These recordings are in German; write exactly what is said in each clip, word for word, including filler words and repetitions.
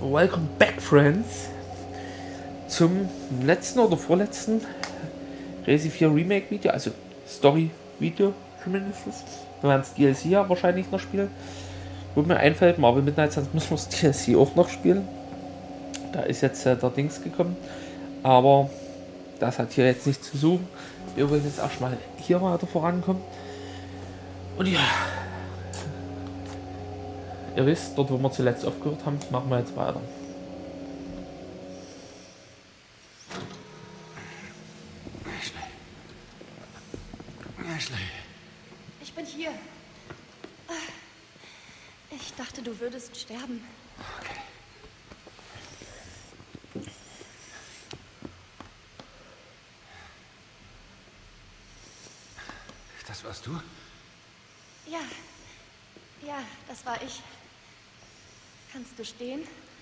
Welcome back, friends, zum letzten oder vorletzten Resi vier Remake Video, also Story Video zumindest. Wir werden das D L C ja wahrscheinlich noch spielen. Wo mir einfällt, Marvel Midnight Suns müssen wir das D L C auch noch spielen. Da ist jetzt äh, der Dings gekommen, aber das hat hier jetzt nichts zu suchen. Wir wollen jetzt erstmal hier weiter vorankommen. Und ja, ihr wisst, dort wo wir zuletzt aufgehört haben, machen wir jetzt weiter. Ashley. Ashley. Ich bin hier. Ich dachte, du würdest sterben. Okay. Das warst du? Ja. Ja, das war ich. Kannst du stehen?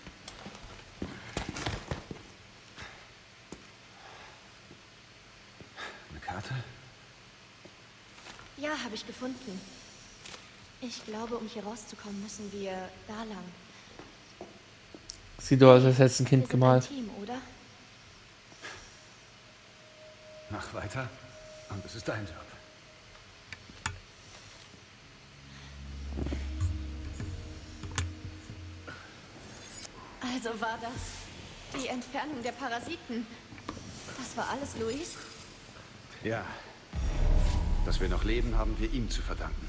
Eine Karte? Ja, habe ich gefunden. Ich glaube, um hier rauszukommen, müssen wir da lang. Sieht doch aus, als hätte ein Kind Wir sind gemalt. ein Team, oder? Mach weiter und es ist dein Job. Also war das die Entfernung der Parasiten. Das war alles Luis? Ja. Dass wir noch leben, haben wir ihm zu verdanken.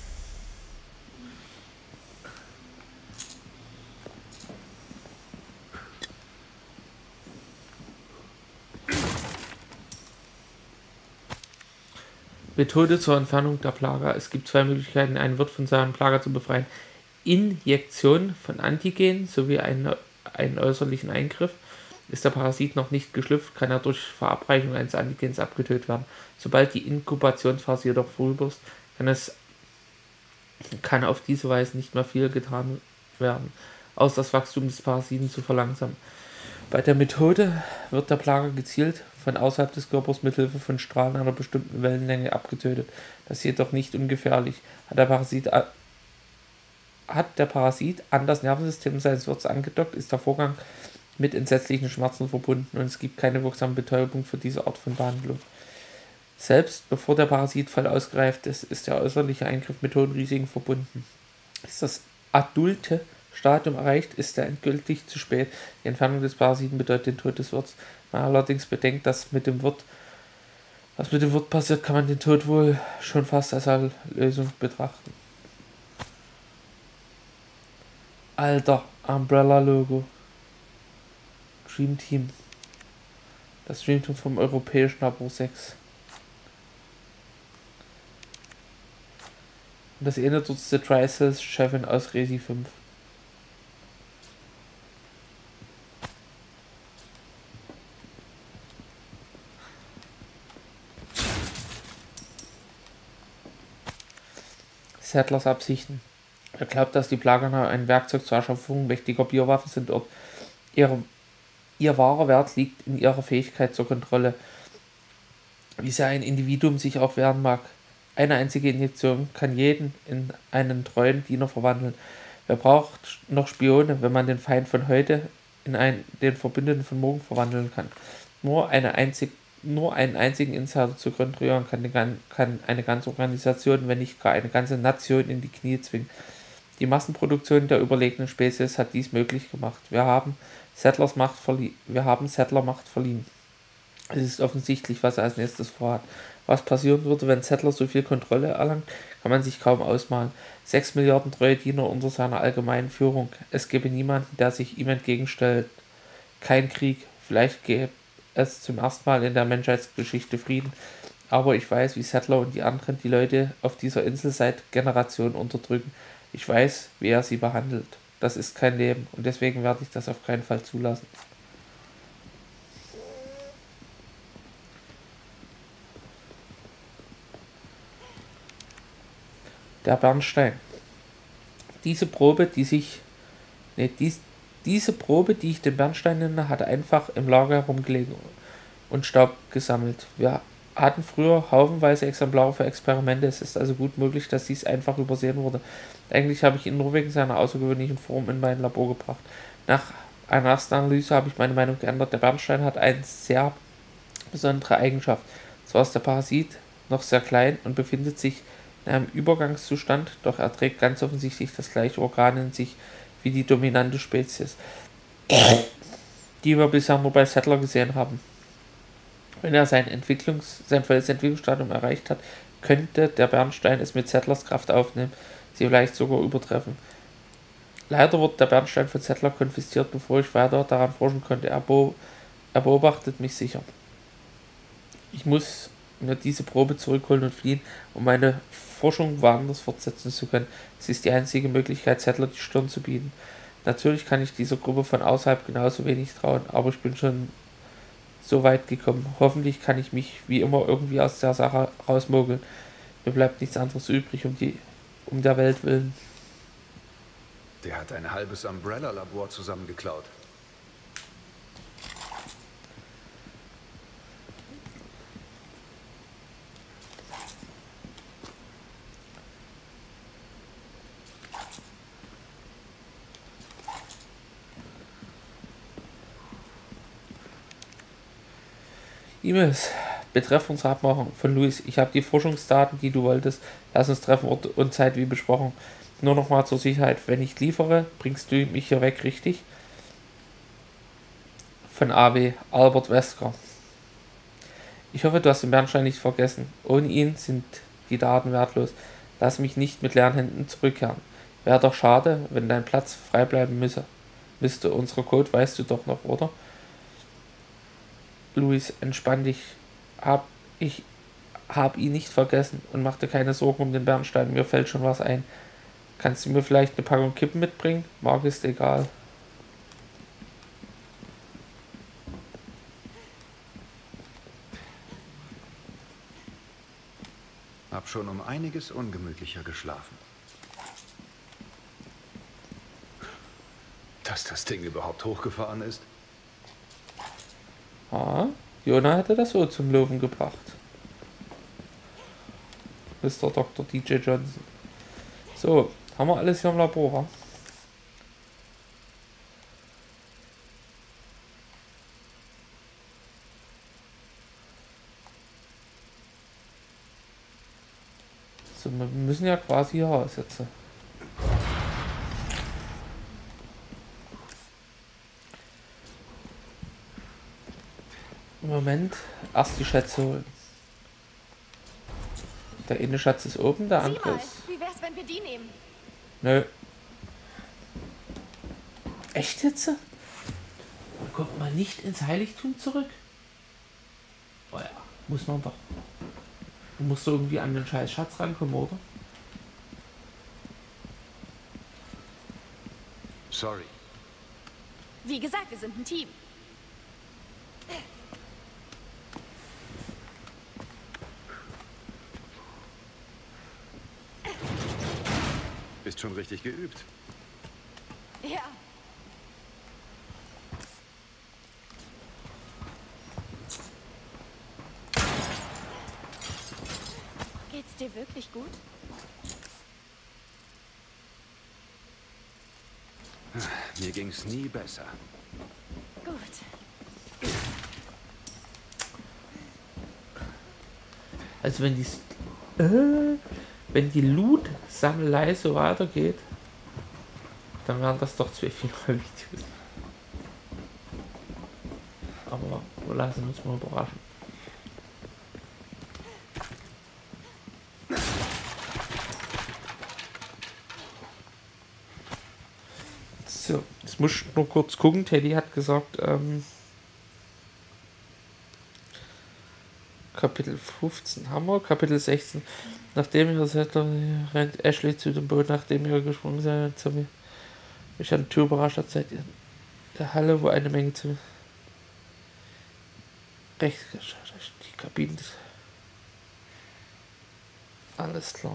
Methode zur Entfernung der Plaga. Es gibt zwei Möglichkeiten, einen Wirt von seinem Plaga zu befreien. Injektion von Antigen sowie einen, einen äußerlichen Eingriff. Ist der Parasit noch nicht geschlüpft, kann er durch Verabreichung eines Antigens abgetötet werden. Sobald die Inkubationsphase jedoch vorüber ist, kann, es, kann auf diese Weise nicht mehr viel getan werden, außer das Wachstum des Parasiten zu verlangsamen. Bei der Methode wird der Plaga gezielt von außerhalb des Körpers mithilfe von Strahlen einer bestimmten Wellenlänge abgetötet. Das ist jedoch nicht ungefährlich. Hat der Parasit, hat der Parasit an das Nervensystem seines Wirts angedockt, ist der Vorgang mit entsetzlichen Schmerzen verbunden und es gibt keine wirksame Betäubung für diese Art von Behandlung. Selbst bevor der Parasit voll ausgereift ist, ist der äußerliche Eingriff mit hohen Risiken verbunden. Ist das adulte Stadium erreicht, ist er endgültig zu spät. Die Entfernung des Parasiten bedeutet den Tod des Wirts. Man allerdings bedenkt, dass mit dem Wirt, was mit dem Wirt passiert, kann man den Tod wohl schon fast als eine Lösung betrachten. Alter, Umbrella-Logo. Dream Team. Das Dream Team vom europäischen Labor sechs. Und das erinnert uns die Tri-Cells-Chefin aus Resi fünf. Settlers Absichten. Er glaubt, dass die Plaganer ein Werkzeug zur Erschaffung mächtiger Biowaffen sind. Ob ihre, ihr wahrer Wert liegt in ihrer Fähigkeit zur Kontrolle, wie sehr ein Individuum sich auch wehren mag. Eine einzige Injektion kann jeden in einen treuen Diener verwandeln. Wer braucht noch Spione, wenn man den Feind von heute in einen, den Verbündeten von morgen verwandeln kann? Nur, eine einzig, nur einen einzigen Insider zu kontrollieren kann, eine, kann eine ganze Organisation, wenn nicht gar eine ganze Nation in die Knie zwingen. Die Massenproduktion der überlegenen Spezies hat dies möglich gemacht. Wir haben Settlers Macht verliehen. Wir haben Settler Macht verliehen. Es ist offensichtlich, was er als nächstes vorhat. Was passieren würde, wenn Settler so viel Kontrolle erlangt, kann man sich kaum ausmalen. Sechs Milliarden treue Diener unter seiner allgemeinen Führung. Es gäbe niemanden, der sich ihm entgegenstellt. Kein Krieg. Vielleicht gäbe es zum ersten Mal in der Menschheitsgeschichte Frieden. Aber ich weiß, wie Settler und die anderen die Leute auf dieser Insel seit Generationen unterdrücken. Ich weiß, wie er sie behandelt. Das ist kein Leben und deswegen werde ich das auf keinen Fall zulassen. Der Bernstein. Diese Probe, die sich, ne, dies, diese Probe, die ich den Bernstein nenne, hat einfach im Lager herumgelegen und Staub gesammelt. Wir hatten früher haufenweise Exemplare für Experimente. Es ist also gut möglich, dass dies einfach übersehen wurde. Eigentlich habe ich ihn nur wegen seiner außergewöhnlichen Form in mein Labor gebracht. Nach einer ersten Analyse habe ich meine Meinung geändert. Der Bernstein hat eine sehr besondere Eigenschaft. Zwar ist der Parasit noch sehr klein und befindet sich in einem Übergangszustand, doch er trägt ganz offensichtlich das gleiche Organ in sich wie die dominante Spezies, die wir bisher nur bei Sattler gesehen haben. Wenn er sein, Entwicklungs-, sein volles Entwicklungsstadium erreicht hat, könnte der Bernstein es mit Sattlers Kraft aufnehmen, sie vielleicht sogar übertreffen. Leider wurde der Bernstein von Sattler konfisziert, bevor ich weiter daran forschen konnte. Er, be er beobachtet mich sicher. Ich muss mir diese Probe zurückholen und fliehen, um meine Forschung woanders fortsetzen zu können. Es ist die einzige Möglichkeit, Sattler die Stirn zu bieten. Natürlich kann ich dieser Gruppe von außerhalb genauso wenig trauen, aber ich bin schon so weit gekommen. Hoffentlich kann ich mich wie immer irgendwie aus der Sache rausmogeln. Mir bleibt nichts anderes übrig, um die um der Welt willen. Der hat ein halbes Umbrella-Labor zusammengeklaut. E-Mails. Betreff unserer Abmachung von Luis. Ich habe die Forschungsdaten, die du wolltest. Lass uns treffen, Ort und Zeit wie besprochen. Nur nochmal zur Sicherheit. Wenn ich liefere, bringst du mich hier weg, richtig? Von A W. Albert Wesker. Ich hoffe, du hast den Bernstein nicht vergessen. Ohne ihn sind die Daten wertlos. Lass mich nicht mit leeren Händen zurückkehren. Wäre doch schade, wenn dein Platz frei bleiben müsse. Müsste. Unsere Code weißt du doch noch, oder? Luis, entspann dich. Hab ich hab ihn nicht vergessen und mach dir keine Sorgen um den Bernstein. Mir fällt schon was ein. Kannst du mir vielleicht eine Packung Kippen mitbringen? Marc ist egal. Hab schon um einiges ungemütlicher geschlafen. Dass das Ding überhaupt hochgefahren ist? Ah, Jona hätte das so zum Löwen gebracht. Mister Doktor D J Johnson. So, haben wir alles hier im Labor, wa? So, wir müssen ja quasi hier raus jetzt. Moment, erst die Schätze holen. Der eine Schatz ist oben, der andere ist... Wie wär's, wenn wir die nehmen? Nö. Echt jetzt? Man kommt mal nicht ins Heiligtum zurück? Oh ja, muss man doch. Du musst irgendwie an den scheiß Schatz rankommen, oder? Sorry. Wie gesagt, wir sind ein Team. Bist schon richtig geübt. Ja. Geht's dir wirklich gut? Mir ging's nie besser. Gut. Also wenn die... Äh, wenn die Loot-Sammelei so weitergeht, dann wären das doch zwei Final-Videos. Aber wir lassen uns mal überraschen. So, jetzt muss ich nur kurz gucken. Teddy hat gesagt, ähm, Kapitel fünfzehn haben wir, Kapitel sechzehn. Nachdem ihr seid, rennt Ashley zu dem Boot, nachdem ihr gesprungen seid. Zombie. Ich an der Tür überrascht, hat seid ihr der Halle, wo eine Menge zu. Rechts, die Kabine. Alles klar.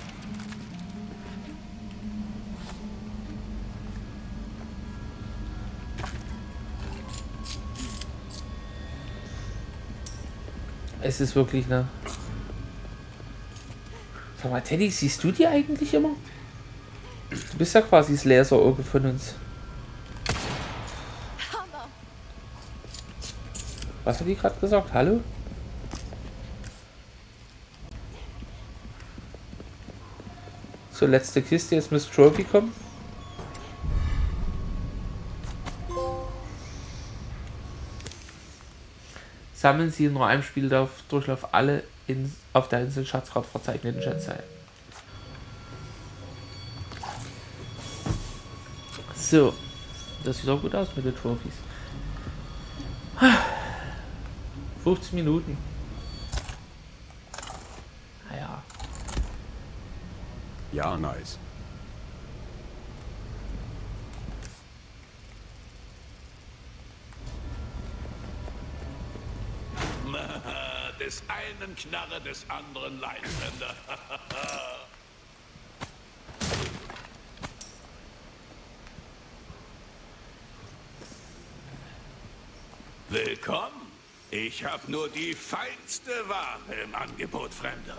Es ist wirklich, ne? Sag mal, Teddy, siehst du die eigentlich immer? Du bist ja quasi das Laserauge von uns. Was hat die gerade gesagt? Hallo? So, letzte Kiste, jetzt muss Trophy kommen. Sammeln Sie in nur einem Spieldurchlauf alle in, auf der Insel Schatzgrad verzeichneten Schätze. So, das sieht auch gut aus mit den Trophies. fünfzehn Minuten. Naja. Ja, nice. Des einen Knarre, des anderen Leitender. Willkommen. Ich habe nur die feinste Ware im Angebot, Fremder.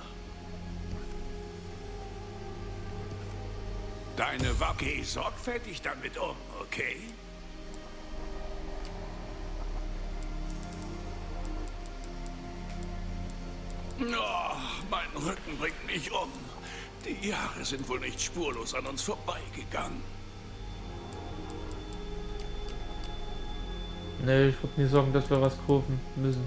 Deine Waffe, geh sorgfältig damit um, okay? Oh, mein Rücken bringt mich um. Die Jahre sind wohl nicht spurlos an uns vorbeigegangen. Nee, ich würde nie sagen, dass wir was kaufen müssen.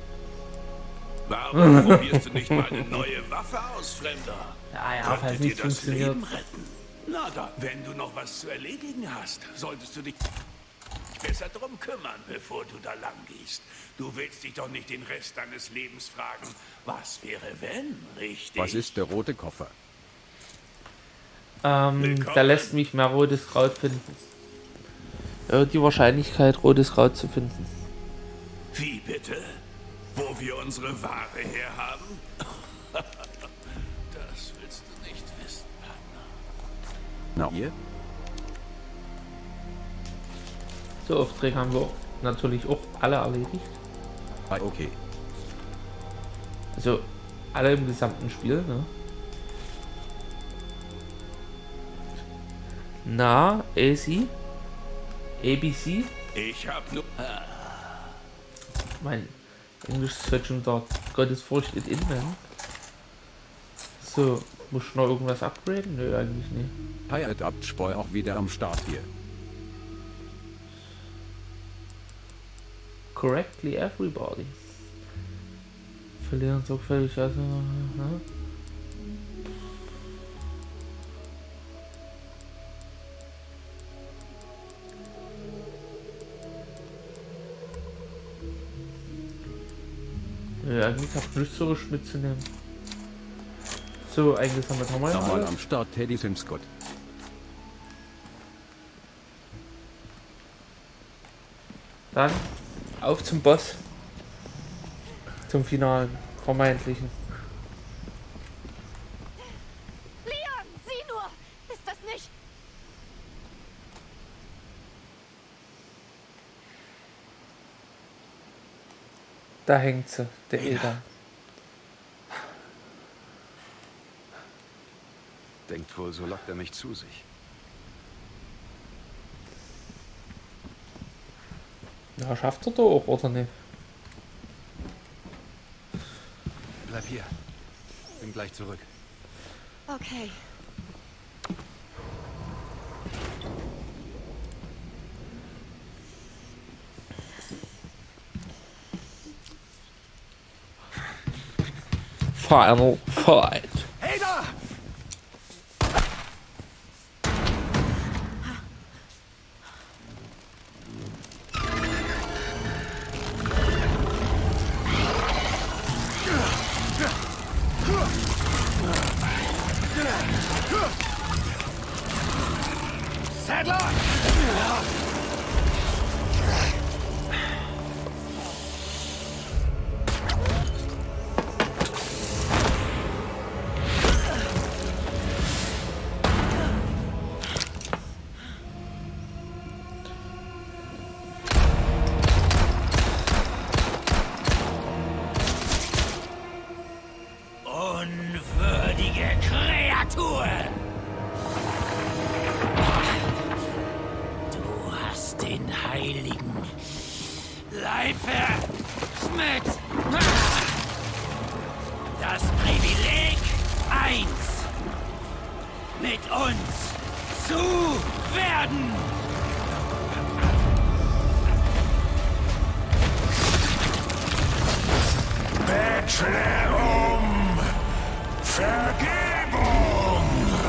Warum probierst du nicht mal eine neue Waffe aus, Fremder? Ja, ja, Könnte halt dir nicht das funktioniert. Leben retten. Na dann, wenn du noch was zu erledigen hast, solltest du dich besser drum kümmern, bevor du da lang gehst. Du willst dich doch nicht den Rest deines Lebens fragen, was wäre wenn, richtig? Was ist der rote Koffer? Ähm, da lässt mich mehr rotes Kraut finden. Ja, die Wahrscheinlichkeit, rotes Kraut zu finden. Wie bitte? Wo wir unsere Ware herhaben? Das willst du nicht wissen, Partner. Na, hier? So, Aufträge haben wir natürlich auch alle erledigt. Ah, okay. Also, alle im gesamten Spiel, ne? Na, A C? A B C? Ich hab nur... Mein Englisch ist halt schon da. Gottesfurcht in Inland. So, muss ich noch irgendwas upgraden? Nö, eigentlich nicht. Hi, Adapt Spoil auch wieder am Start hier. Correctly everybody. Verlieren sorgfältig, also. Ne? Ja, eigentlich habe ich nichts so mitzunehmen. So, eingesammelt haben wir ja Nochmal alles. am Start, Teddy Simscott. Dann auf zum Boss. Zum finalen, vermeintlichen. Leon, sieh nur! Ist das nicht... Da hängt sie, der Edan. Denkt wohl, so lockt er mich zu sich. Ja, schafft er doch, oder nicht? Bleib hier. Bin gleich zurück. Okay. Final fight. Hey da! Sadler! Schleife, Schmidt. Das Privileg eins. Mit uns zu werden. Bettle um Vergebung!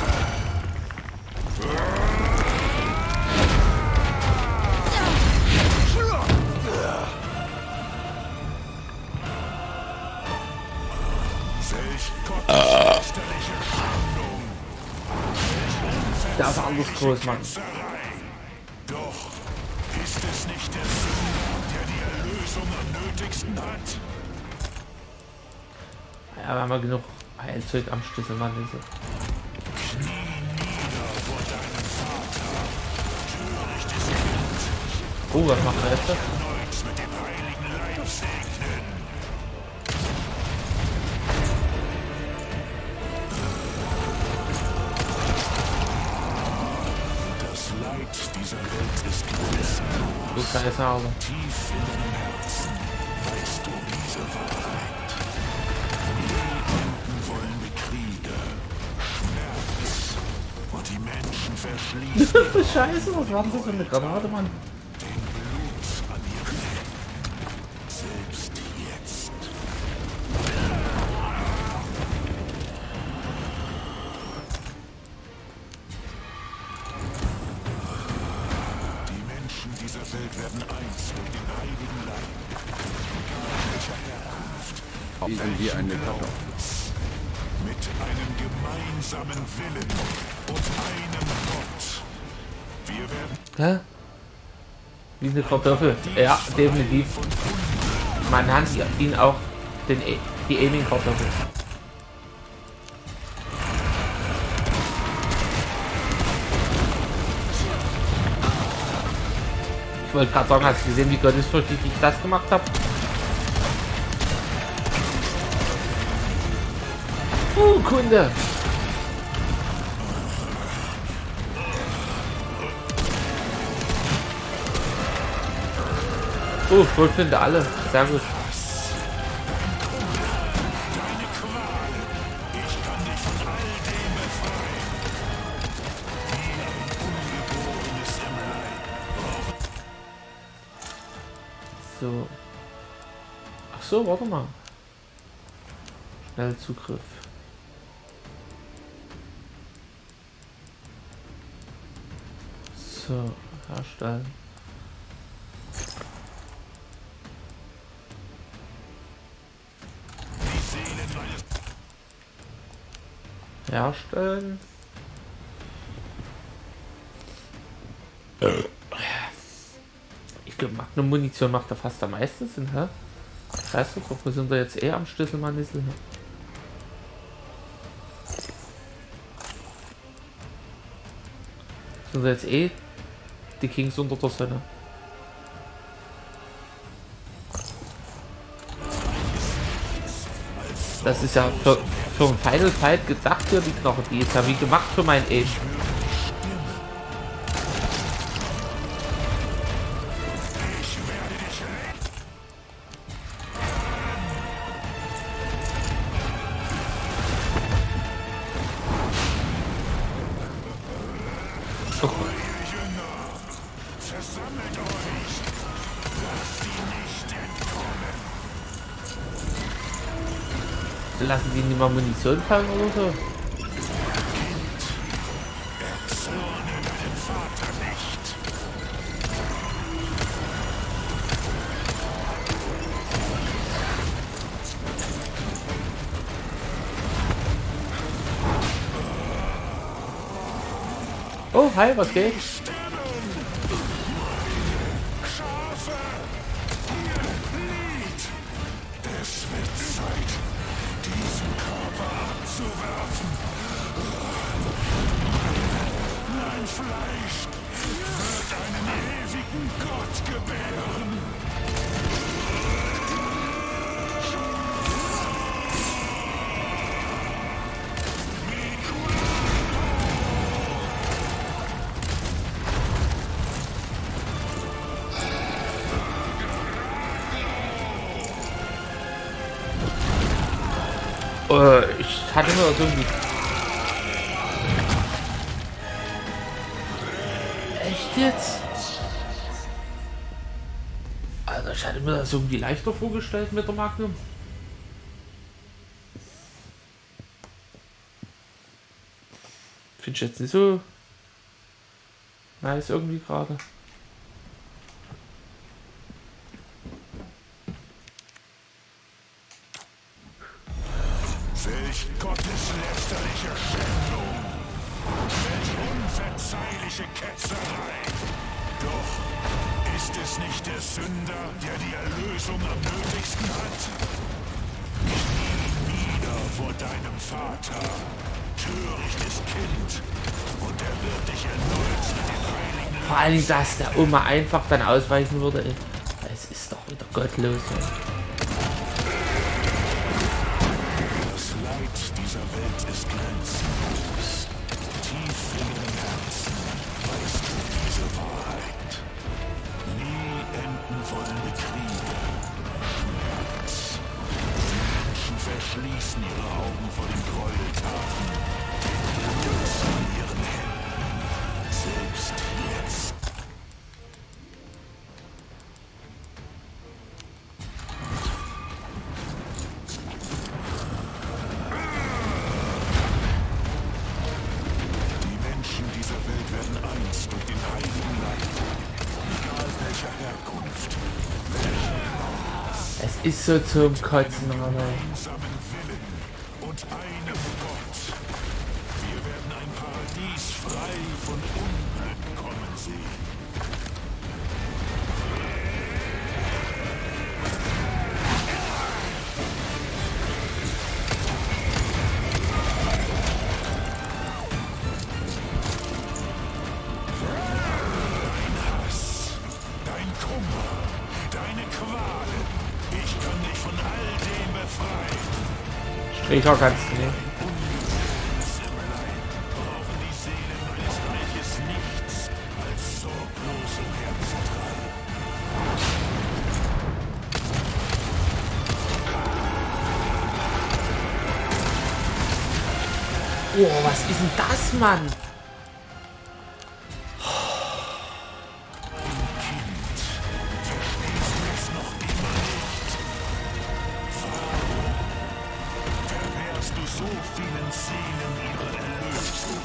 Der ist anders groß, Mann. Doch ist es nicht der Sünder, der die Erlösung am nötigsten hat? Ja, wir haben ja genug Heilzeug am Schlüssel, Mann. Diese. Knie nieder vor deinem Vater, törichtes Kind. Oh, was macht er jetzt? Erneut mit dem heiligen Leib segnen. Das Leid dieser Welt ist gewiss. Du scheiße Haube. Tief in deinem Herzen weißt du diese Wahrheit. Lebenden wollen Bekriege, Schmerz und die Menschen verschließen Scheiße, was war denn das für eine Granate, Mann? den Blut an ihren Händen. Selbst jetzt. Die Menschen dieser Welt werden eins durch den heiligen Leib. Egal welcher Herkunft, Liefern wir eine Kartoffel. mit einem gemeinsamen Willen und einem Gott. Wir werden Hä? Wie eine Kartoffel. Ja, definitiv. Man nennt ihn auch den e die Aiming-Kartoffel. Ich wollte gerade sagen, hast du gesehen, wie gottesfürchtig ich das gemacht habe? Oh, Kunde! Oh, ich finde alle. Sehr gut. deine Qualen. Ich kann dich von all dem befreien. Wie ein Ungeborenes im Leib. So. Ach so, warte mal. Schnellzugriff. So, herstellen. Die Seelen meines Herstellen. Ich glaube, Magnum-Munition macht da fast am meisten Sinn, hä? Das heißt doch, wir sind da jetzt eh am Schlüsselmanissel. Sind da jetzt eh die Kings unter der Sonne. Das ist ja für, für ein Final Fight gedacht hier, die Knochen. Die ist ja wie gemacht für mein Aim. versammelt euch. Lasst sie nicht entkommen. Lassen die nicht mal Munition fallen oder so? Erzürne deinen Vater nicht. Oh, hi, was geht? Schafe! Ihr Lied! Es wird Zeit, diesen Körper abzuwerfen. Mein Fleisch wird einen ewigen Gott gebären. Äh, ich hatte mir das irgendwie... Echt jetzt? Also ich hatte mir das irgendwie leichter vorgestellt mit der Magnum. Finde ich jetzt nicht so nice irgendwie gerade. Welch gotteslästerliche Schändung! Welch unverzeihliche Ketzerei! Doch ist es nicht der Sünder, der die Erlösung am nötigsten hat? Knie nieder vor deinem Vater, törichtes Kind, und er wird dich erneut mit den heiligen... Vor allem, dass der Oma einfach dann ausweichen würde. Ey. Es ist doch wieder gottlos. Ey. Dieser Welt ist grenzenlos. Tief in ihrem Herzen weißt du diese Wahrheit. Nie enden wollende Kriege, Schmerz. Die Menschen verschließen ihre Augen vor den Gräueltaten, den Blut in ihren Händen. Selbst jetzt. Es ist so zum Kotzen, aber... Und einem Gott. Wir werden ein Paradies frei von Unglück kommen sehen. Dein Hass, dein Kummer, deine Qualen. Ich kann dich von all dem befreien. Stricher kannst du nicht. Brauchen die Seelen meines Reiches nichts als sorglos umherzutreiben. Oh, was ist denn das, Mann? So vielen Seelen ihre Erlösung.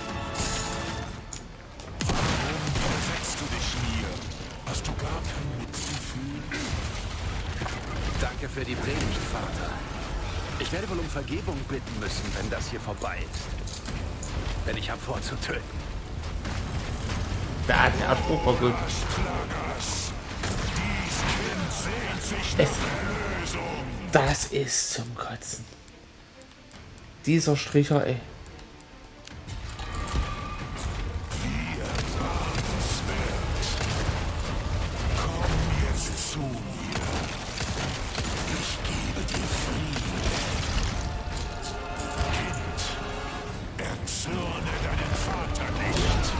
Warum widersetzt du dich mir? Hast du gar kein Mitgefühl? Danke für die Predigt, Vater. Ich werde wohl um Vergebung bitten müssen, wenn das hier vorbei ist. Denn ich habe vor zu töten. Da hat der Spruch war gut. Es, das ist zum Kotzen. Dieser Stricher, ey. Komm jetzt zu mir. Ich gebe dir Frieden. Kind, erzürne deinen Vater nicht.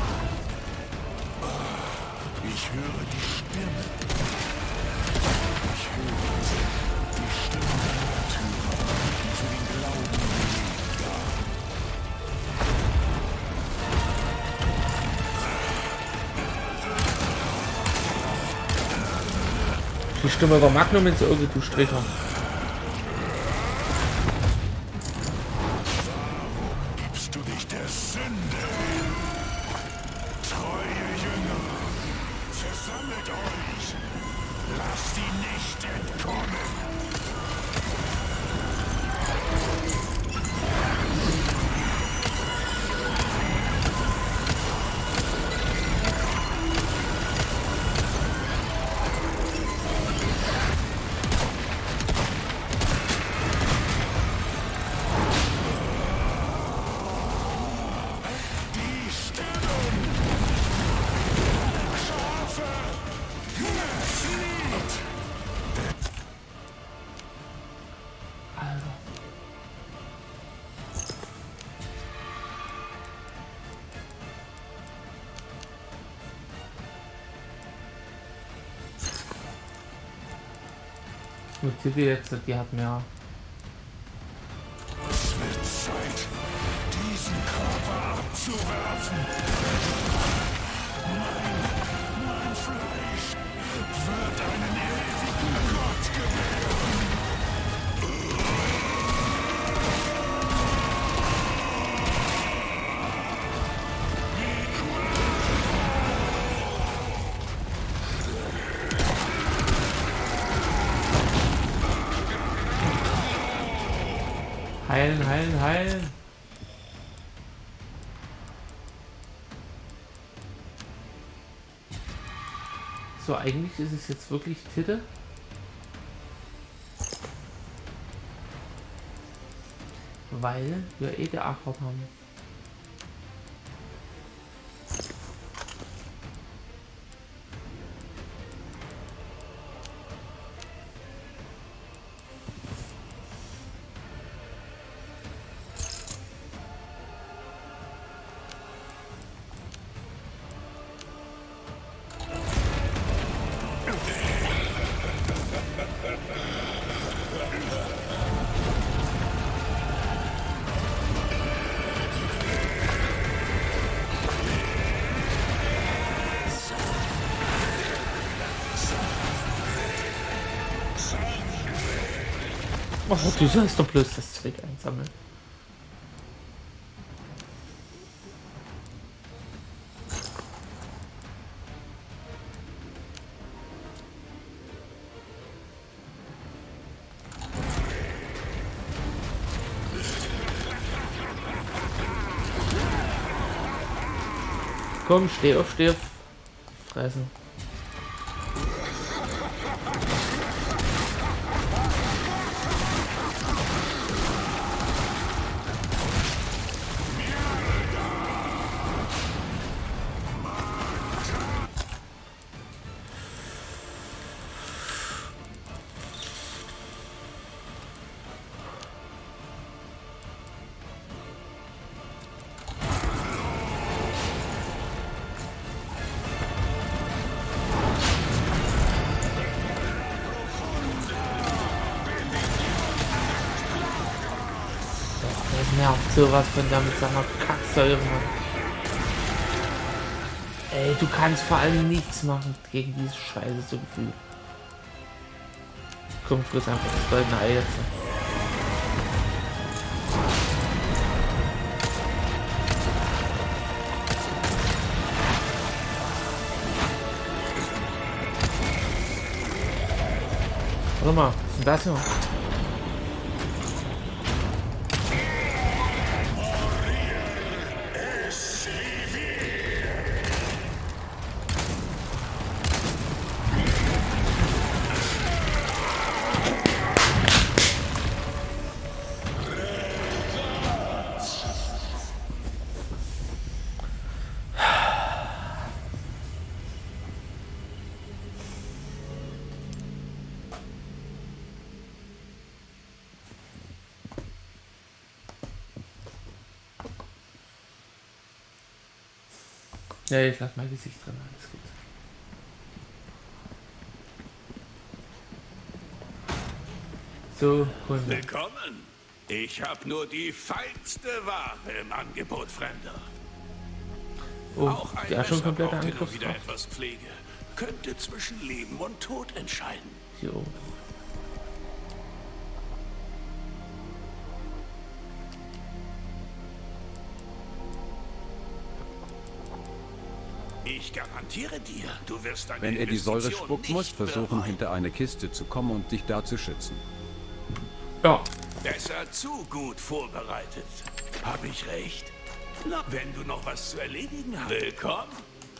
Ich höre die Stimme. Ich höre die Stimme der Märtyrer, die für den Glauben gelebt haben. Die Stimme der Magnum ins Auge, du Stricher. Warum gibst du dich der Sünde hin? Treue Jünger, versammelt euch. Lasst ihn nicht entkommen. Die jetzt, die hat mehr. Sven. Herzen. Mein, mein Fleisch wird einen ewigen Gott gewähren. Heilen, heilen, heilen. So, eigentlich ist es jetzt wirklich Titte. Weil wir eh geackert haben. Oh, du sollst doch bloß das Zeug einsammeln. Komm, steh auf, steh auf. Fressen. Nervt sowas von der mit seiner Kacksäure, Mann. Ey, du kannst vor allem nichts machen gegen diese Scheiße, so Gefühl. Komm, friss einfach das goldene Ei jetzt. Warte mal, was ist denn das hier? Ja, ich lasse mein Gesicht drin, alles gut. So, Kunde. Willkommen. Ich habe nur die feinste Ware im Angebot, Fremder. Oh, Auch ein der schon komplett Messer braucht hin und Angriff. wieder etwas Pflege. Könnte zwischen Leben und Tod entscheiden. Jo. Ich garantiere dir, du wirst eine Wenn er die Säure Investition spuckt, nicht muss versuchen, bereuen. hinter eine Kiste zu kommen und dich da zu schützen. Ja. Besser zu gut vorbereitet. Hab ich recht? Na, wenn du noch was zu erledigen hast. Willkommen.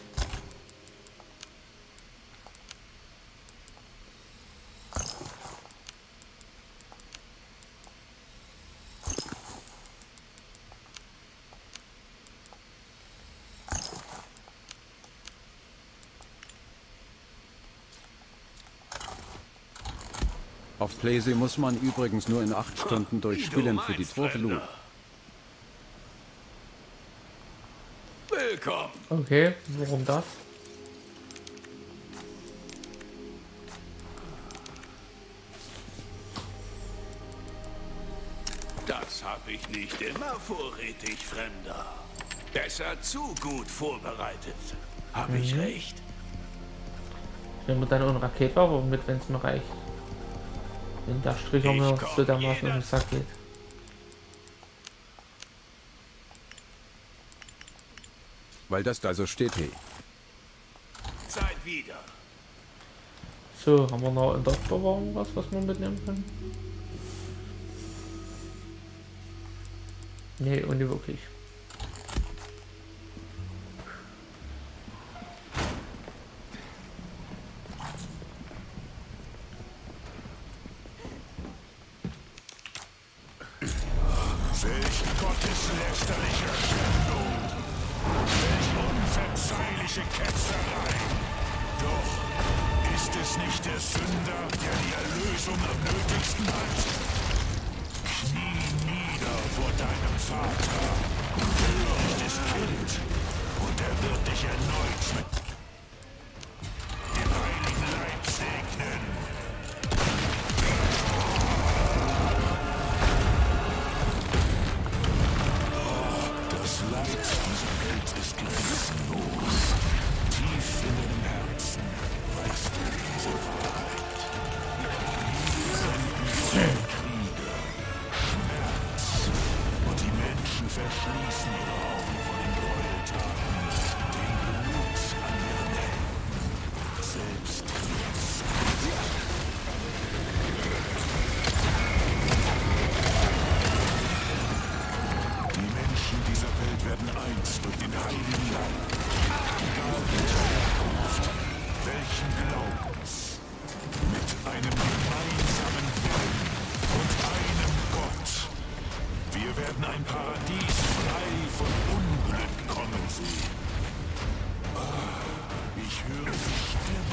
Auf Playsee muss man übrigens nur in acht Stunden durchspielen für die Trophäe. Willkommen. Okay, warum das? Das habe ich nicht immer vorrätig, Fremder. Besser zu gut vorbereitet. Habe Mhm. ich recht? Ich nehme dann auch einen Raketwerfer mit, wenn es mir reicht. Wenn der Stricher Ich mir komm so dermaßen jeder- auf den Sack geht. Weil das da so steht, hey. Zeit wieder. So, haben wir noch in der Aufbewahrung was, was wir mitnehmen können? Nee, und nicht wirklich. Welch gotteslästerliche Schändung! Welch unverzeihliche Ketzerei! Doch ist es nicht der Sünder, der die Erlösung am nötigsten hat? Knie nieder vor deinem Vater, törichtes Kind, und er wird dich erneut mit dem heiligen Leib segnen. Das Leid dieser Welt ist grenzenlos. Tief in deinem Herzen weißt du diese Wahrheit. Wir senden Kriege, Schmerz, und die Menschen verschließen ihre Augen vor den Gräueltaten, den Blut an ihren Händen. Selbst jetzt. Die Menschen dieser Welt werden einst durch den heiligen Leib, egal welcher Herkunft, welchen Glaubens, mit einem gemeinsamen Willen und einem Gott. Wir werden ein Paradies frei von Unglück kommen sehen. Ah, ich höre die Stimme.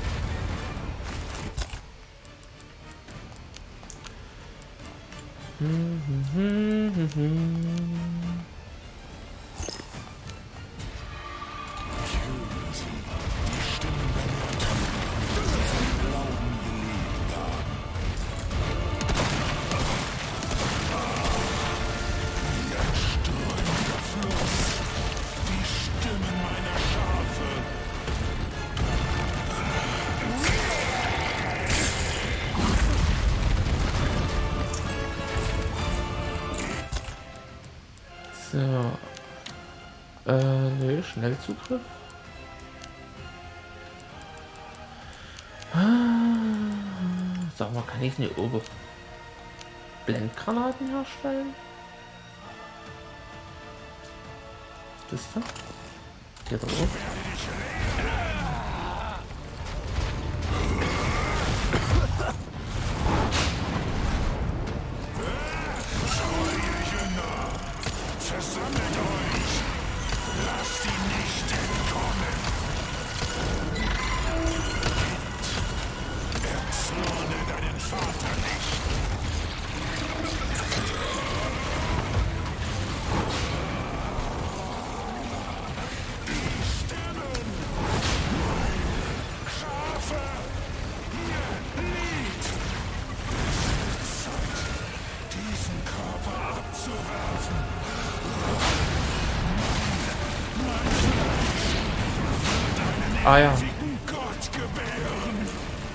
Ich höre sie, die Stimmen der Märtyrer, die vom Glauben ihr Leben gaben. Wie ein strömender Fluss, die Stimmen meiner Schafe. So. Äh, nö, Schnellzugriff. Ah, sag mal, kann ich eine Ober Blendgranaten herstellen? Das da? Hier drauf. Versammelt euch! Lasst ihn nicht entkommen! Kind, erzürne deinen Vater nicht! Die Stimmen! Schafe! Ihr Lied! Es ist Zeit, diesen Körper abzuwerfen! Ah ja. Gott gebären!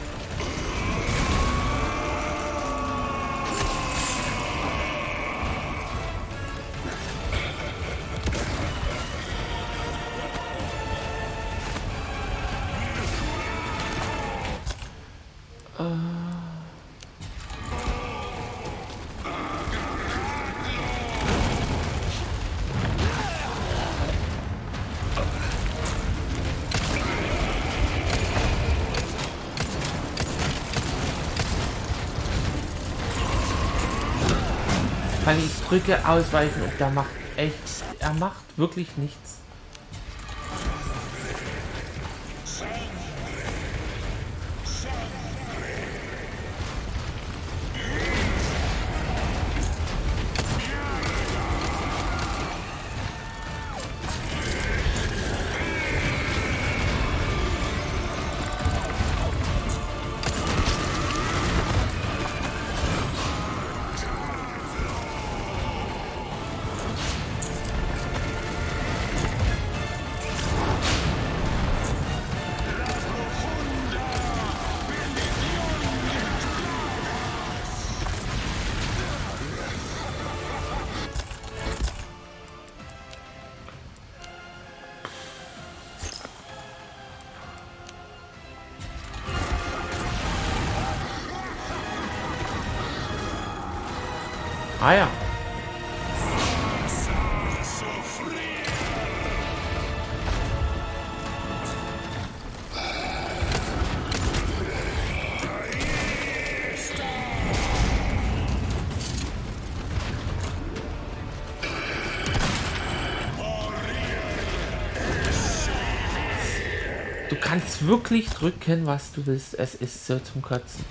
Kann ich drücke ausweichen und der macht echt, er macht wirklich nichts. Ah ja. Du kannst wirklich drücken, was du willst. Es ist so zum Kotzen.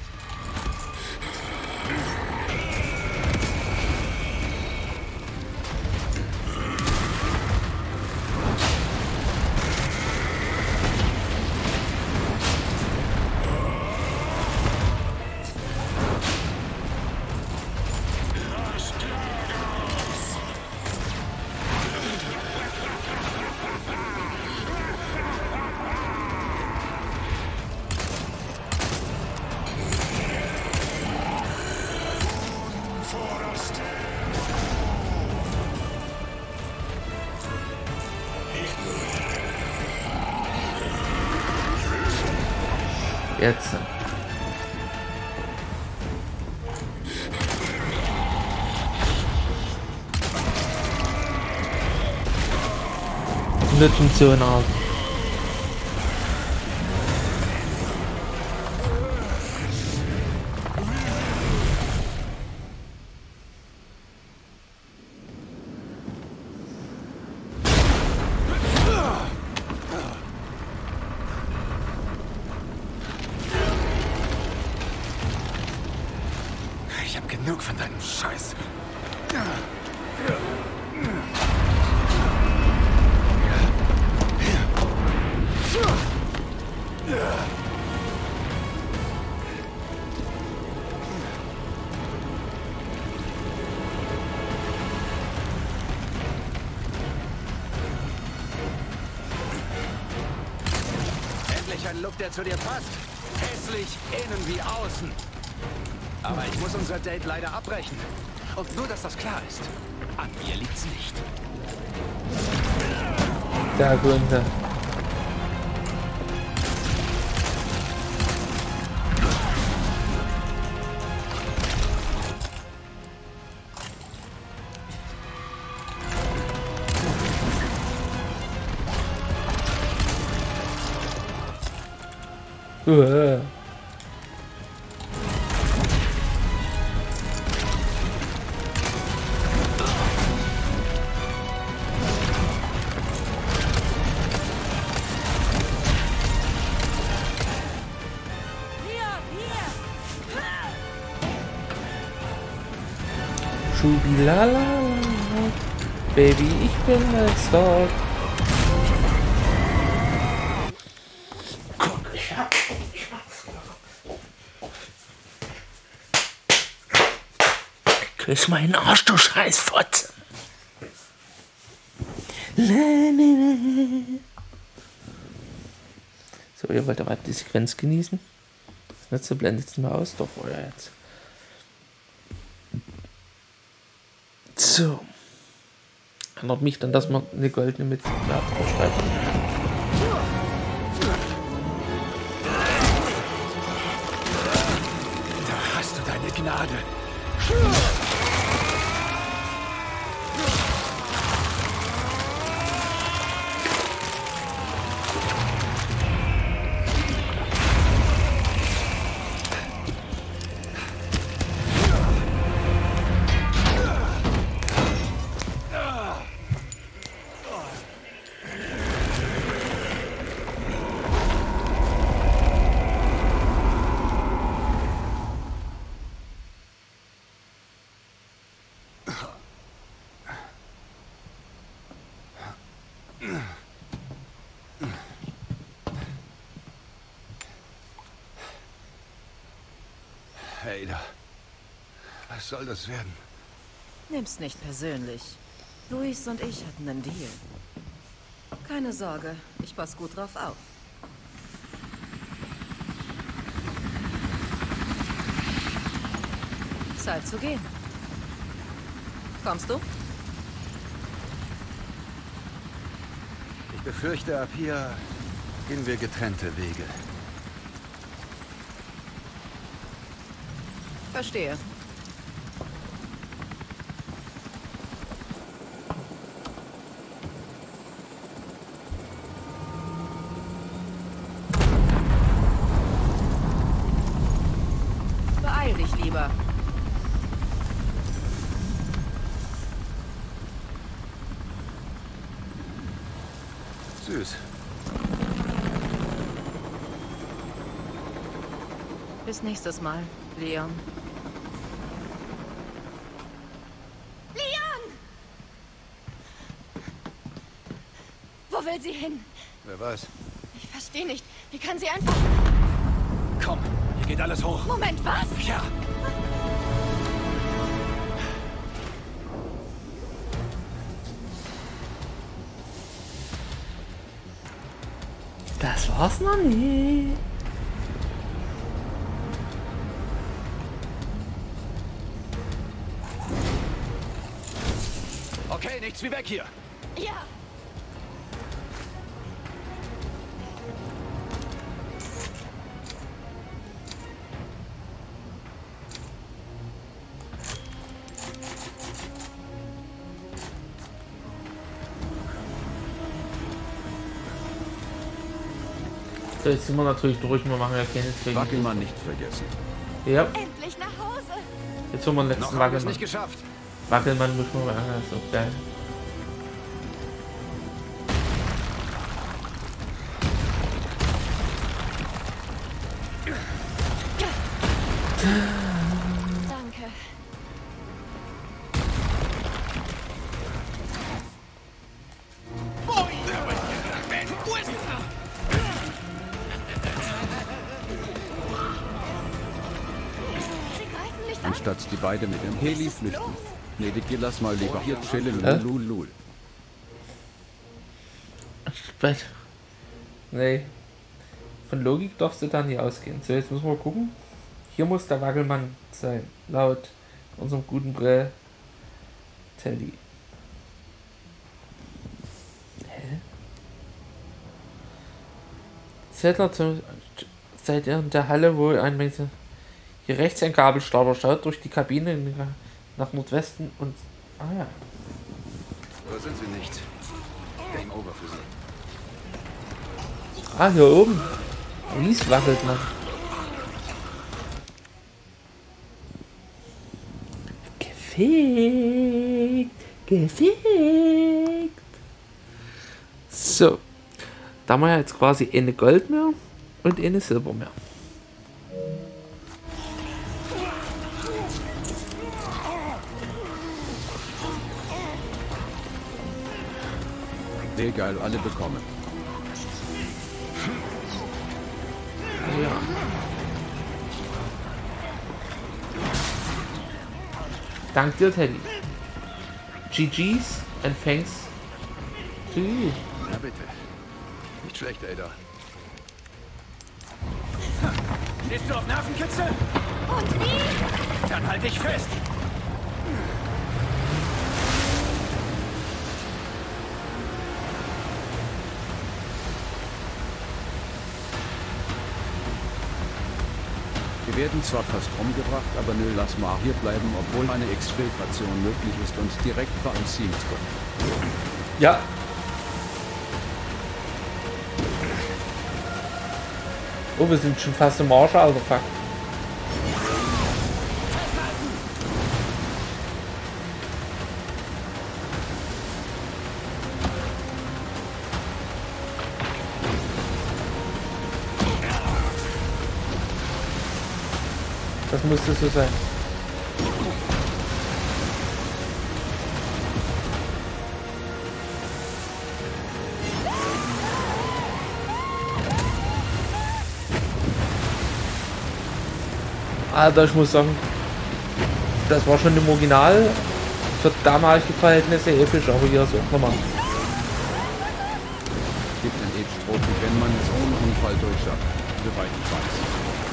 Jetzt. Mit Funktion aus. Ich habe genug von deinem Scheiß. Endlich ein Look, der zu dir passt. Hässlich, innen wie außen. Aber ich muss unser Date leider abbrechen. Und nur, dass das klar ist. An mir liegt's nicht. Der Gründe. Uh. Schubilalala, Baby, ich bin ein Star. Guck, ich hab, ich mach's. Küss meinen Arsch, du Scheißfotz. So, ihr wollt aber die Sequenz genießen. Das Netz blendet es mal aus, doch, oder jetzt. So. Erinnert mich dann, dass man eine goldene mit ja, draufschreibt. Da hast du deine Gnade. Ada, was soll das werden? Nimm's nicht persönlich. Luis und ich hatten einen Deal. Keine Sorge, ich pass gut drauf auf. Zeit zu gehen. Kommst du? Ich befürchte, ab hier gehen wir getrennte Wege. Verstehe. Süß. Bis nächstes Mal, Leon. Leon! Wo will sie hin? Wer weiß. Ich verstehe nicht. Wie kann sie einfach... Komm, hier geht alles hoch. Moment, was? Ja. Das war's noch nie. Okay, nichts wie weg hier. Ja. So, jetzt sind wir natürlich durch. Wir machen ja keine Kriege. Wackelmann nicht vergessen. Ja, Endlich nach Hause. jetzt haben wir den Noch letzten haben wir es Wackelmann. nicht geschafft. Wackelmann müssen wir mal an, ist auch geil. Danke. Sie greifen nicht an. Anstatt die beiden mit dem Heli flüchten. Nee, die lass mal lieber hier chillen. Hä? Lulul. Bei- Nee. Von Logik darfst du da nie ausgehen. So, jetzt müssen wir gucken. Hier muss der Wackelmann sein. Laut unserem guten Brill. Teddy. Hä? Settler zum, seid ihr in der Halle wohl ein Mädchen. Hier rechts ein Gabelstapler. Schaut durch die Kabine in, nach Nordwesten und. Ah ja. Wo sind sie nicht? Game over für sie. Ah, hier oben. Mies wackelt man. Gefickt. Gefickt. So. Da haben wir jetzt quasi eine Gold mehr und eine Silber mehr. Sehr geil, alle bekommen. Ja. Dank dir, Teddy. G G's and thanks to you. Na bitte. Nicht schlecht, Ada. Stehst du auf Nervenkitzel? Und wie? Dann halt dich fest. Wir werden zwar fast umgebracht, aber nö, lass mal hier bleiben, obwohl eine Exfiltration möglich ist und direkt veranziehen wird. Ja. Oh, wir sind schon fast im Arsch, Alter, fuck. Das müsste so sein. Alter, ich muss sagen, das war schon im Original für damalige Verhältnisse episch, aber hier so nochmal. Gibt ein Age-Trophy, wenn man es ohne Unfall durchschafft. Soweit ich weiß.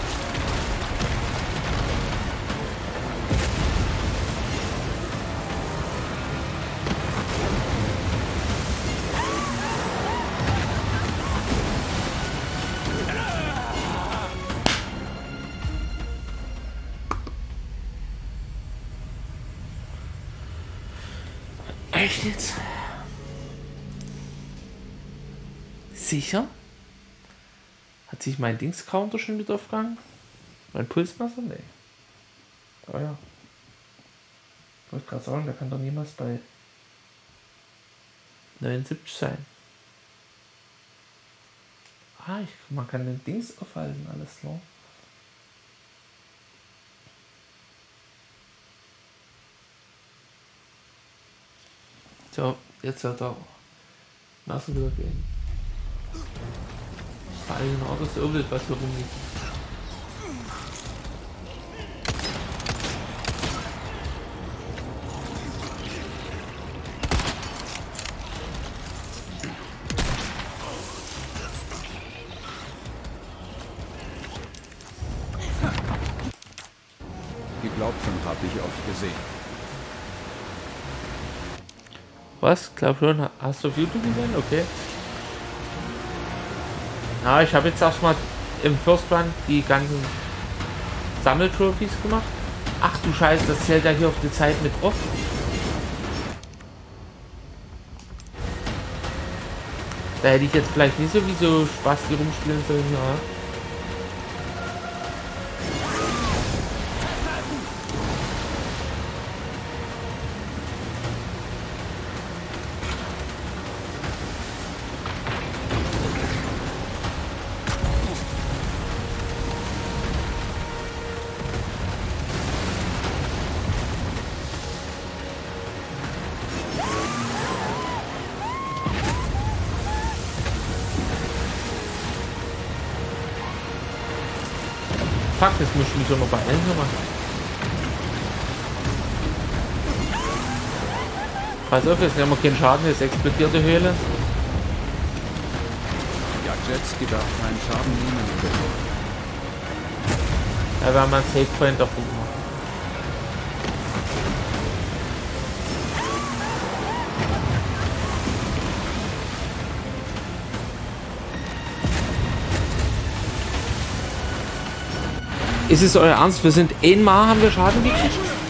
Echt jetzt? Sicher? Hat sich mein Dings-Counter schon wieder aufgegangen? Mein Pulsmesser? Nee. Oh ja. Ich wollte gerade sagen, der kann doch niemals bei neunundsiebzig sein. Ah, ich, man kann den Dings aufhalten, alles klar. So, jetzt hat er Messer wieder gehen. Vor allem genau das Irrwild, was hier rumliegt. Geglaubt schon, habe ich oft gesehen. Was? Glaub schon, hast du auf YouTube gesehen? Okay. Na, ich habe jetzt erstmal im First Run die ganzen Sammeltrophies gemacht. Ach du Scheiße, das zählt ja hier auf die Zeit mit drauf. Da hätte ich jetzt vielleicht nicht sowieso Spaß die rumspielen sollen, ja. Fuck, jetzt muss ich mich doch noch beeilen. Pass auf, jetzt nehmen wir keinen Schaden, jetzt explodiert die Höhle. Ja, Jetski darf keinen Schaden nehmen. Da werden wir einen Save Point davon machen. Ist es euer Ernst? Wir sind einmal, haben wir Schaden gekriegt?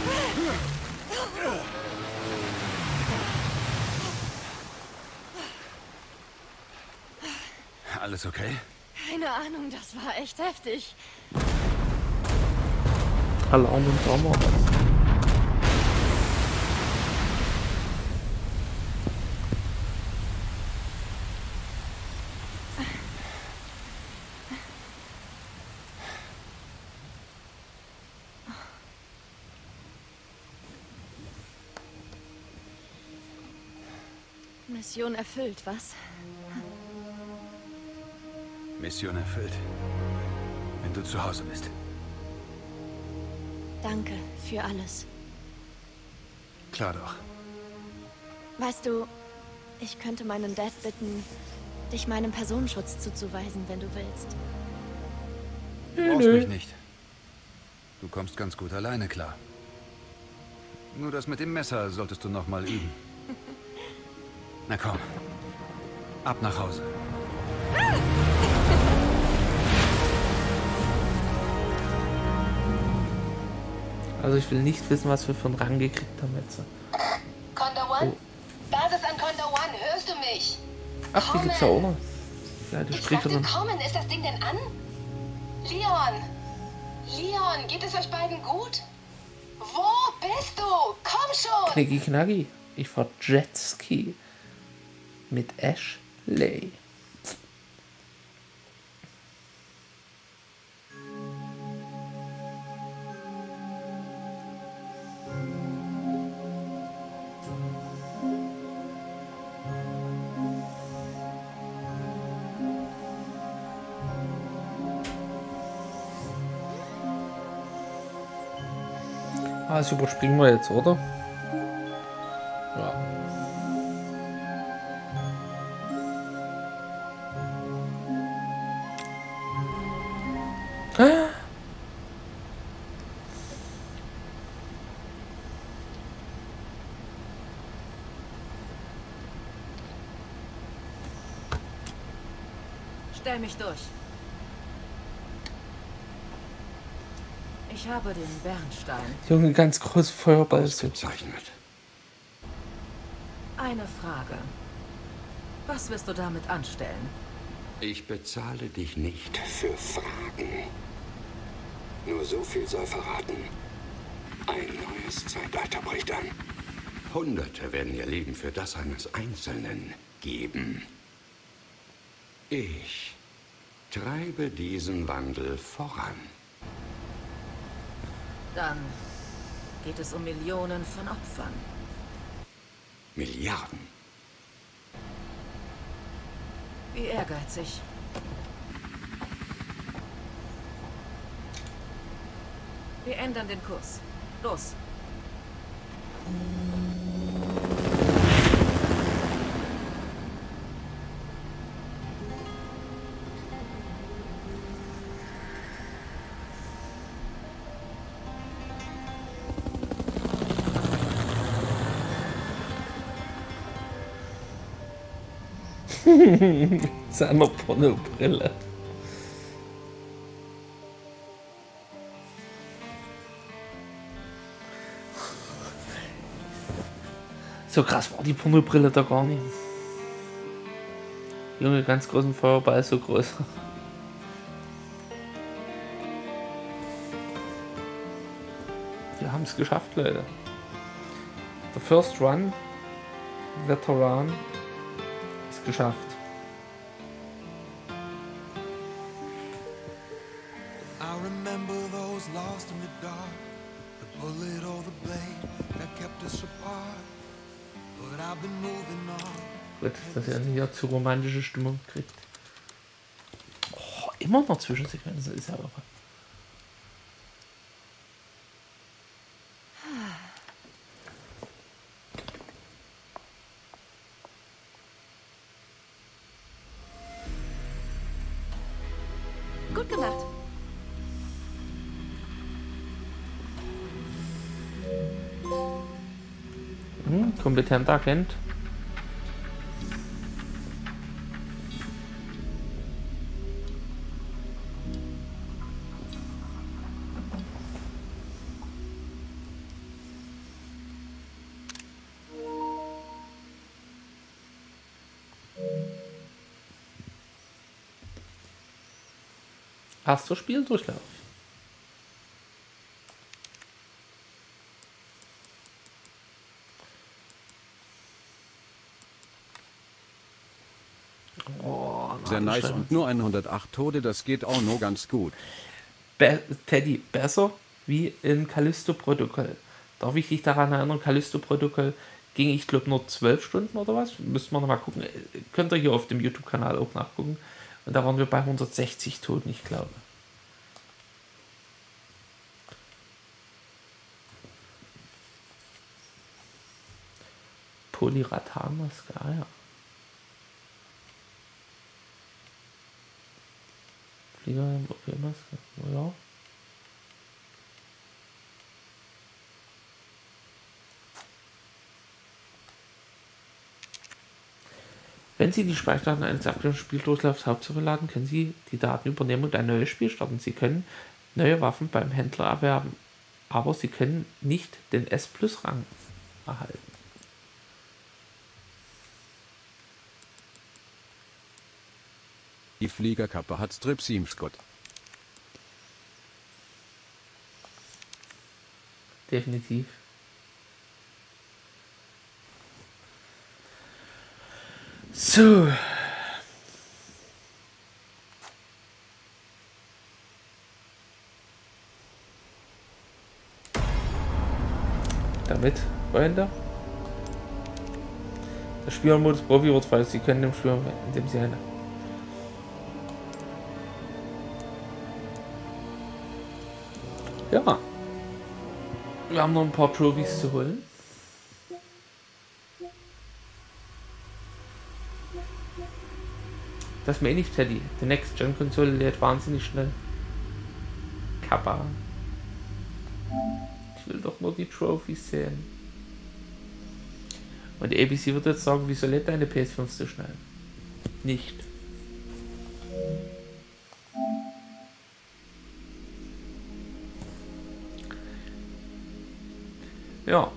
Alles okay? Keine Ahnung, das war echt heftig. Alarm und Trauma. Mission erfüllt, was? Mission erfüllt. Wenn du zu Hause bist. Danke für alles. Klar doch. Weißt du, ich könnte meinen Dad bitten, dich meinem Personenschutz zuzuweisen, wenn du willst. Du brauchst mich nicht. Du kommst ganz gut alleine klar. Nur das mit dem Messer solltest du noch mal üben. Na komm. Ab nach Hause. Also ich will nicht wissen, was wir für einen Rang gekriegt haben jetzt. Condor One? Oh. Basis an Condor One, hörst du mich? Ach, die gibt's ja auch noch. Ja, die ich sagte, Stricherin. kommen, ist das Ding denn an? Leon! Leon, geht es euch beiden gut? Wo bist du? Komm schon! Knicki Knacki. Ich fahr Jetski. Mit Ashley. Ah, das überspringen wir jetzt, oder? Ja. Ah. Stell mich durch. Ich habe den Bernstein. Junge, ganz groß Feuerball. Ausgezeichnet. Eine Frage. Was wirst du damit anstellen? Ich bezahle dich nicht für Fragen. Nur so viel soll verraten. Ein neues Zeitalter bricht an. Hunderte werden ihr Leben für das eines Einzelnen geben. Ich Treibe diesen Wandel voran. Dann geht es um Millionen von Opfern. Milliarden. Wie ehrgeizig. Wir ändern den Kurs. Los. Seiner Pornobrille. So krass war die Pornobrille da gar nicht. Junge, ganz großen Feuerball, so groß. Wir haben es geschafft, Leute. Der First Run, Veteran, ist geschafft. I remember those lost in the dark, the bullet or the blade that kept us apart. But I've been moving on. Gut, dass er hier zu romantische Stimmung kriegt. Oh, immer noch Zwischensequenzen, ist ja aber. Gut gemacht. Hm, kompetenter Agent. Erster Spieldurchlauf. Oh, sehr nice und nur hundertacht Tode, das geht auch nur ganz gut. Be Teddy, besser wie in Callisto-Protokoll. Darf ich dich daran erinnern, Callisto-Protokoll ging, ich glaube, nur zwölf Stunden oder was? Müssen wir noch mal gucken. Könnt ihr hier auf dem YouTube-Kanal auch nachgucken. Und da waren wir bei hundertsechzig Toten, ich glaube. Polyrathanmaske, ah ja. Flieger, okay, Maske, ja. Wenn Sie die Speicherdaten eines aktuellen Spieldurchlaufs Hauptsache laden, können Sie die Daten übernehmen und ein neues Spiel starten. Sie können neue Waffen beim Händler erwerben, aber Sie können nicht den S Plus Rang erhalten. Die Fliegerkappe hat Strip Seamscott. Definitiv. So. Damit, Freunde. Der Spielermodus Profi wird frei. Sie können dem Spieler, indem Sie eine ja. Wir haben noch ein paar Trophies zu holen. Das meine ich, Teddy. Die Next-Gen-Konsole lädt wahnsinnig schnell. Kappa. Ich will doch nur die Trophies sehen. Und die A B C wird jetzt sagen, wieso lädt deine P S fünf so schnell? Nicht. Ja.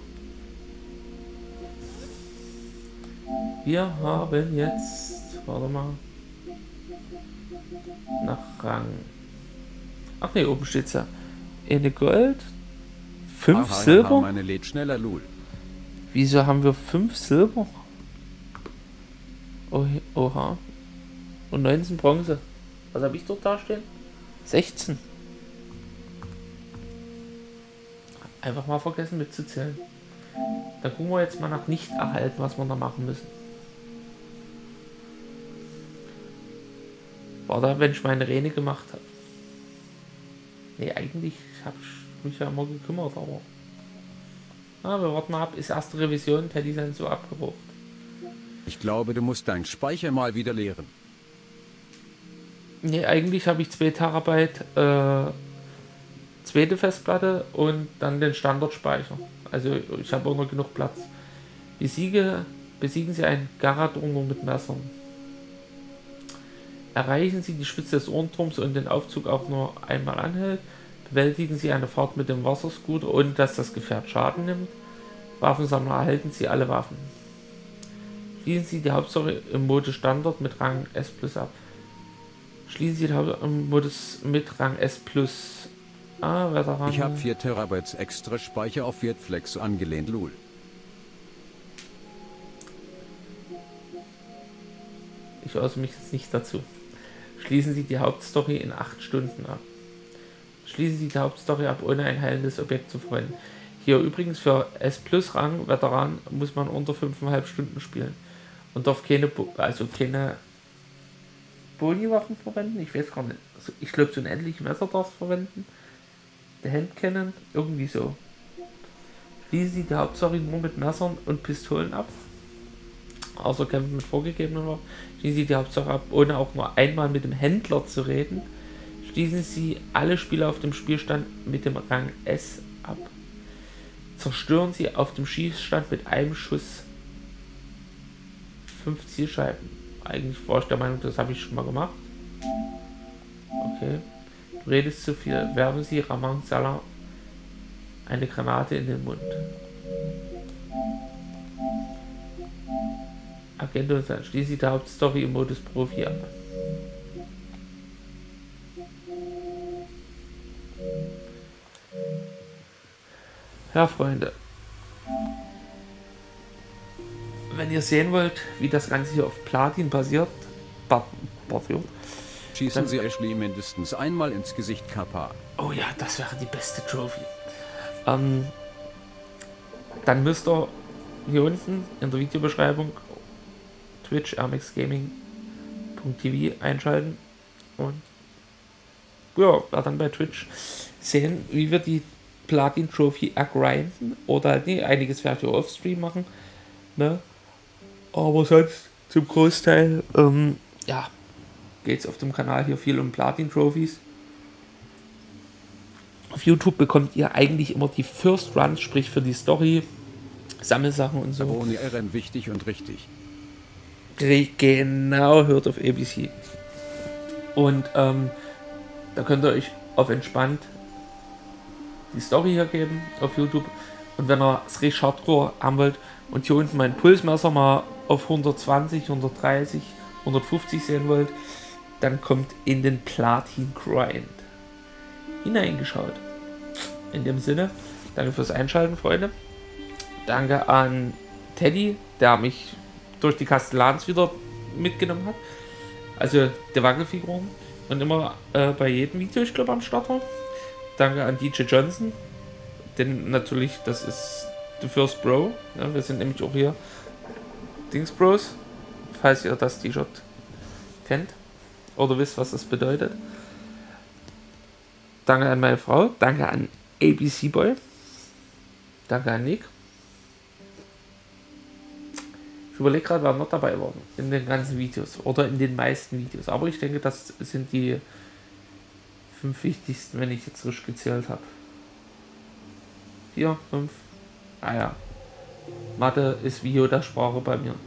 Wir haben jetzt, warte mal, nach Rang. Ach ne, oben steht's ja. Eine Gold, fünf Aha, Silber. meine lädt schneller, Lul. Wieso haben wir fünf Silber? Oh, oha. Und neunzehn Bronze. Was habe ich dort da stehen? sechzehn. Einfach mal vergessen mitzuzählen. Dann gucken wir jetzt mal nach nicht erhalten, was wir da machen müssen. War da, wenn ich meine Rene gemacht habe? Ne, eigentlich habe ich mich ja immer gekümmert, aber... Ah, wir warten mal ab. Ist erste Revision, Teddy sind so abgebrochen. Ich glaube, du musst deinen Speicher mal wieder leeren. Ne, eigentlich habe ich zwei Terabyte äh, zweite Festplatte und dann den Standardspeicher. Also ich habe auch noch genug Platz. Besiege, besiegen Sie einen Garadrunger mit Messern. Erreichen Sie die Spitze des Ohrenturms und den Aufzug auch nur einmal anhält. Bewältigen Sie eine Fahrt mit dem Wasserscooter, ohne dass das Gefährt Schaden nimmt. Waffensammler, erhalten Sie alle Waffen. Schließen Sie die Hauptstory im Modus Standard mit Rang S plus ab. Schließen Sie den Hauptmodus mit Rang S plus. Ah, Veteran. Ich habe vier Terabyte extra Speicher auf Wirtflex angelehnt, Lul. Ich äußere mich jetzt nicht dazu. Schließen Sie die Hauptstory in acht Stunden ab. Schließen Sie die Hauptstory ab, ohne ein heilendes Objekt zu verwenden. Hier übrigens für S plus Rang Veteran muss man unter fünf Komma fünf Stunden spielen. Und darf keine, Bo also keine Boni-Waffen verwenden. Ich weiß gar nicht. Also ich glaube, so ein endliches Messer darf verwenden. Der Handcannon, irgendwie so. Schließen Sie die Hauptstory nur mit Messern und Pistolen ab. Außer Kämpfen mit vorgegebenen Waffen. Schließen Sie die Hauptstory ab, ohne auch nur einmal mit dem Händler zu reden. Schließen Sie alle Spieler auf dem Spielstand mit dem Rang S ab. Zerstören Sie auf dem Schießstand mit einem Schuss fünf Zielscheiben. Eigentlich war ich der Meinung, das habe ich schon mal gemacht. Okay. Du redest zu viel. Werfen Sie Ramang Salah eine Granate in den Mund. Agent und dann schließen Sie die Hauptstory im Modus Profi ab. Ja, Freunde. Wenn ihr sehen wollt, wie das Ganze hier auf Platin basiert, basiert schießen Sie Ashley mindestens einmal ins Gesicht, Kappa. Oh ja, das wäre die beste Trophy. Ähm, dann müsst ihr hier unten in der Videobeschreibung Twitch r m x gaming punkt t v einschalten und ja, dann bei Twitch sehen, wie wir die Platin Trophy ergrinden oder halt nee, einiges werde ich offstream machen, ne? Aber sonst zum Großteil ähm, ja, geht es auf dem Kanal hier viel um Platin Trophies. Auf YouTube bekommt ihr eigentlich immer die First Runs, sprich für die Story, Sammelsachen und so. Ohne R N wichtig und richtig. Genau, hört auf A B C. Und ähm, da könnt ihr euch auf entspannt die Story hier geben auf YouTube. Und wenn ihr es richtig hardcore haben wollt und hier unten mein Pulsmesser mal auf hundertzwanzig, hundertdreißig, hundertfünfzig sehen wollt, dann kommt in den Platin Grind hineingeschaut. In dem Sinne, danke fürs Einschalten, Freunde. Danke an Teddy, der mich durch die Kastellans wieder mitgenommen hat. Also der Wackelfigur. Und immer äh, bei jedem Video, ich glaube, am Start war. Danke an D J Johnson. Denn natürlich, das ist The First Bro. Ja, wir sind nämlich auch hier Dings Bros. Falls ihr das T-Shirt kennt. Oder wisst, was das bedeutet. Danke an meine Frau. Danke an A B C Boy. Danke an Nick. Ich überlege gerade, wer noch dabei war in den ganzen Videos oder in den meisten Videos. Aber ich denke, das sind die fünf wichtigsten, wenn ich jetzt richtig gezählt habe. Vier, fünf. Ah ja. Mathe ist wie der Sprache bei mir.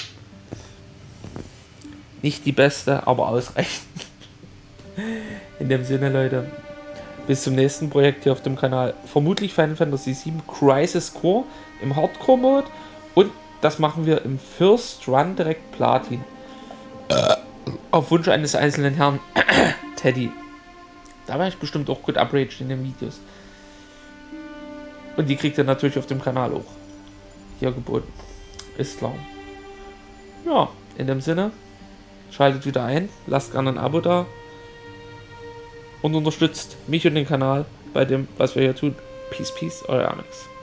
Nicht die beste, aber ausreichend. In dem Sinne, Leute. Bis zum nächsten Projekt hier auf dem Kanal. Vermutlich Final Fantasy sieben Crisis Core im Hardcore-Mode. Und das machen wir im First Run direkt Platin. Äh, auf Wunsch eines einzelnen Herrn Teddy. Da war ich bestimmt auch gut upraged in den Videos. Und die kriegt ihr natürlich auf dem Kanal auch. Hier geboten. Ist klar. Ja, in dem Sinne. Schaltet wieder ein. Lasst gerne ein Abo da. und unterstützt mich und den Kanal bei dem, was wir hier tun. Peace, peace, euer Amex.